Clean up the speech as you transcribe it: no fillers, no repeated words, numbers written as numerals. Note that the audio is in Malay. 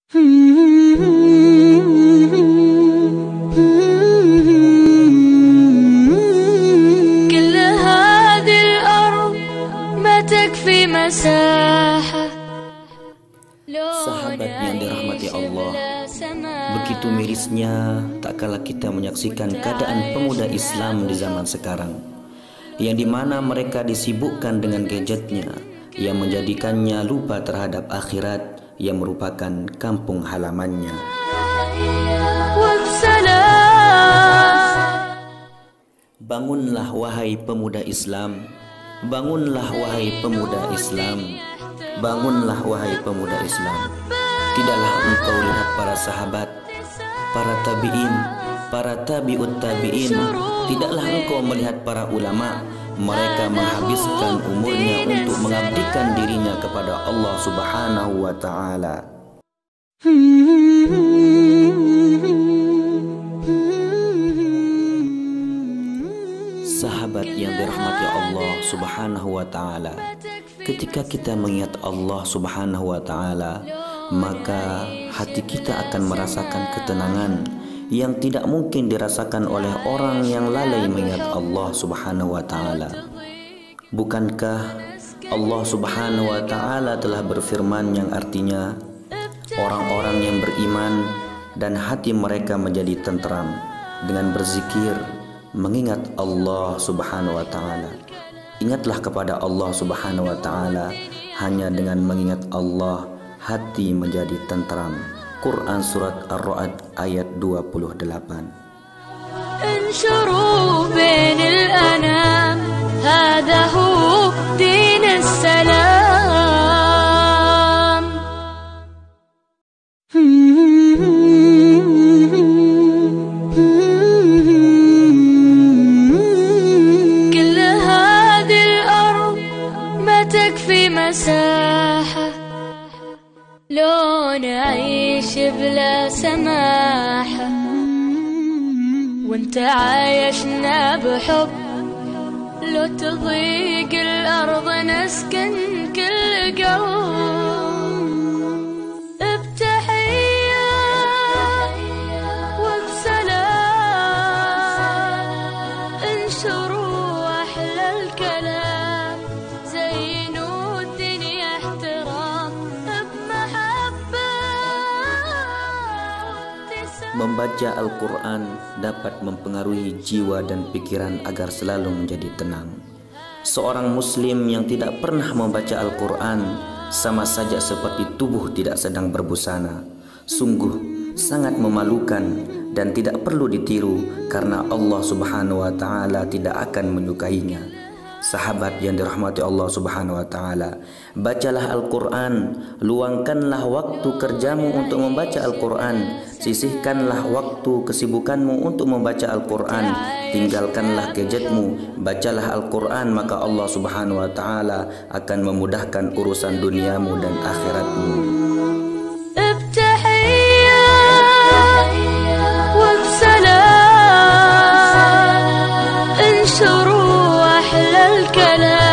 كل هذه الأرض ما تكفي مساحة. Sahabat yang dirahmati Allah, begitu mirisnya tak kala kita menyaksikan keadaan pemuda Islam di zaman sekarang, yang dimana mereka disibukkan dengan gadgetnya yang menjadikannya lupa terhadap akhirat yang merupakan kampung halamannya. Bangunlah wahai pemuda Islam, bangunlah wahai pemuda Islam, bangunlah wahai pemuda Islam. Tidaklah engkau lihat para sahabat, para tabi'in, para tabi'ut tabi'in, tidaklah engkau melihat para ulama, mereka menghabiskan umurnya untuk mengabdikan dirinya kepada Allah Subhanahu wa ta'ala. Sahabat yang dirahmati Allah Subhanahu wa ta'ala, ketika kita mengingat Allah Subhanahu wa ta'ala, maka hati kita akan merasakan ketenangan yang tidak mungkin dirasakan oleh orang yang lalai mengingat Allah Subhanahu wa ta'ala. Bukankah Allah Subhanahu wa ta'ala telah berfirman yang artinya, orang-orang yang beriman dan hati mereka menjadi tenteram dengan berzikir mengingat Allah Subhanahu wa ta'ala. Ingatlah kepada Allah Subhanahu wa ta'ala, hanya dengan mengingat Allah hati menjadi tenteram. Quran surat Ar-Ra'd ayat 28. انشروا بين الأنام هذا هو دين السلام. كل هذه الأرض ما تكفي مساحة لو نعيش بلا سماحة، وانت عايشنا بحب لو تضيق الأرض نسكن كل قلب بتحية وبسلام. انشروا أحلى الكلام، زينوا الدنيا احترام بمحبة. Membaca Al-Quran dapat mempengaruhi jiwa dan pikiran agar selalu menjadi tenang. Seorang muslim yang tidak pernah membaca Al-Quran sama saja seperti tubuh tidak sedang berbusana. Sungguh sangat memalukan dan tidak perlu ditiru, karena Allah Subhanahu wa ta'ala tidak akan menyukainya. Sahabat yang dirahmati Allah Subhanahu wa ta'ala, bacalah Al-Quran, luangkanlah waktu kerjamu untuk membaca Al-Quran, sisihkanlah waktu kesibukanmu untuk membaca Al-Quran, tinggalkanlah gadgetmu, bacalah Al-Quran, maka Allah Subhanahu wa ta'ala akan memudahkan urusan duniamu dan akhiratmu. انشروا أحلى الكلام.